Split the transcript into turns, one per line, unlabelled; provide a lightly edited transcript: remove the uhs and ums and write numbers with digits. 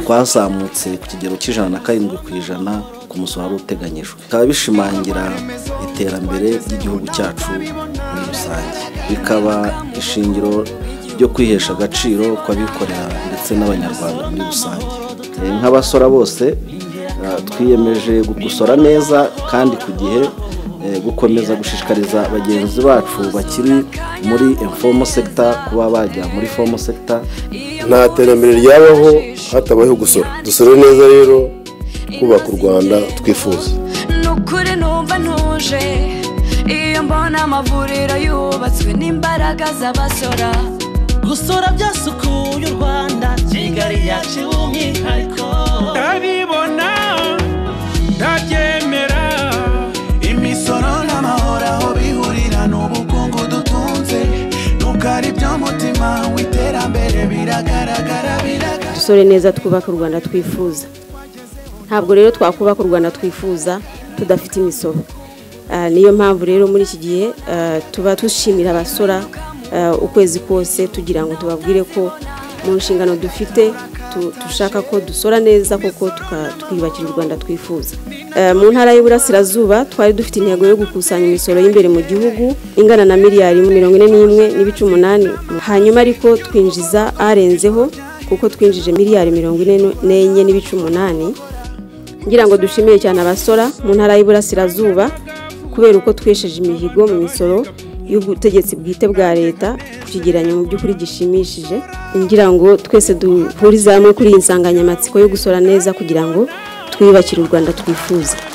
twazamutse ku kigero c'107% ku musoro uteganyijwe, bikaba bishimangira iterambere ry'igihugu cyacu muri rusange, bikaba ishingiro ryo kwihesha agaciro kw'abikorera ndetse n'abanyarwanda muri rusange. Nk'abasora bose twiyemeje gusora neza kandi ku gihe, gukomeza gushishikariza bagenzi bacu bakiri muri informal sector kuba bajya muri formal sector.
Nta terambere ryabaho hatabayeho gusora. Dusore neza rero kubaka u Rwanda twifuza.
Nukuri numva ntuje iyo mbona amavuriro yubatswe n'imbaraga z'abasora.
Gusora byasukuye u Rwanda, Kigali yacu umwihariko. Ndabibona ndabyemera, imisoro n'amahoro aho bihurira n'ubukungu dutunze, nukari by'umutima w'iterambere biragaragara.
Dusore neza twubaka u Rwanda twifuza. Ntabwo rero twakubaka u Rwanda twifuza tudafite imisoro. Niyo mpamvu rero muri iki gihe tuba tushimira abasora ukwezi kose tugira ngo tubabwire ko mu nshingano dufite dushaka ko dusora neza koko twiyubakira u Rwanda twifuza. Mu ntara y'Iburasirazuba twari dufite intego yo gukusanya imisoro y'imbere mu gihugu ingana na miliyari 41.8, hanyuma ariko twinjiza arenzeho kuko twinjije miliyari 44.8. ngira ngo dushimiye cyane abasora mu ntara y'Iburasirazuba kubera uko twesheje imihigo mu misoro y'ubutegetsi bwite bwa leta ku kigereranyo mu by'ukuri gishimishije. ngira ngo twese duhuriza hamwe kuri iyi nsanganyamatsiko yo gusora neza kugira ngo twiyubakire u Rwanda twifuza.